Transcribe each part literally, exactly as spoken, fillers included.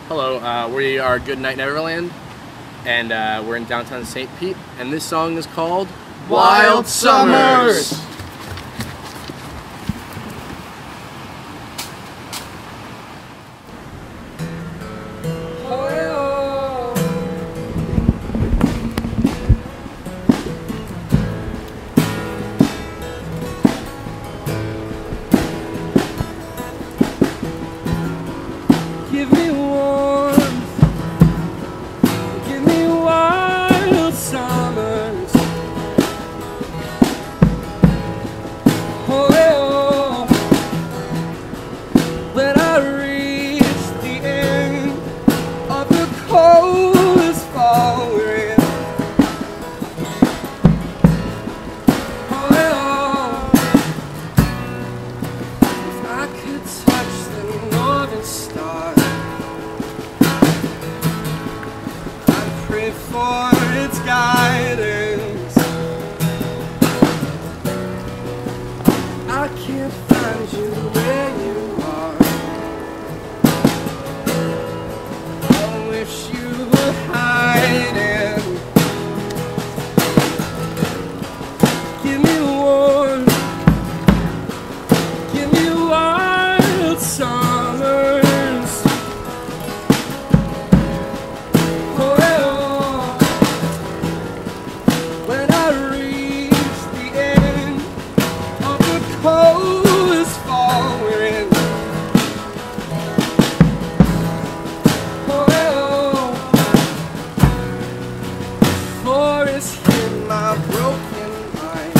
Hello, uh, we are Goodnight Neverland, and uh, we're in downtown Saint Pete, and this song is called Wild Summers. Give me warmth, give me wild summers. Oh, oh, when I reach the end of the coldest fall we're in. Oh, oh, if I could touch the northern star, for its guidance. I can't find you where you are. I wish you were hiding. Give me warmth, give me wild summers. Oh, when I reach the end of the coldest fall we're in. Oh, forest hid my broken mind,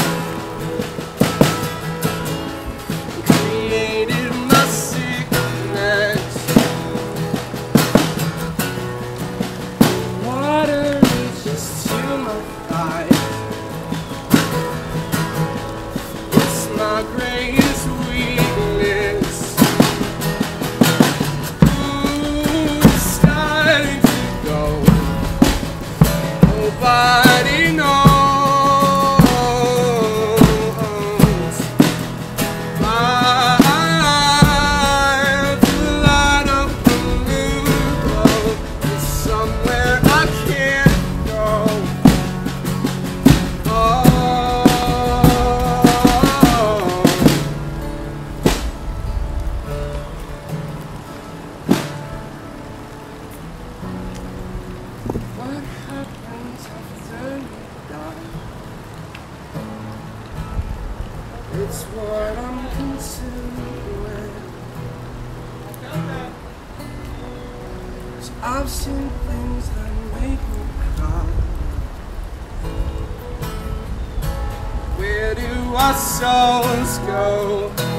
created my sickness. Water reaches to my thighs. My greatest weakness. Ooh, it's starting to go. Nobody knows. By the light of the moon glow is somewhere I can't go. Oh. What happens after you die? It's what I'm consumed with. 'Cause I've seen things that make me cry. Where do our souls go?